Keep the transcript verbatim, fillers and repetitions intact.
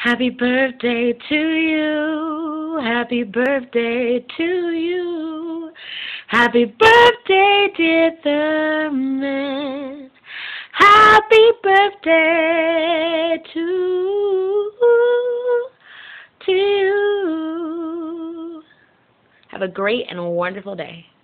Happy birthday to you. Happy birthday to you. Happy birthday, dear Thurman. Happy birthday to, to you. Have a great and wonderful day.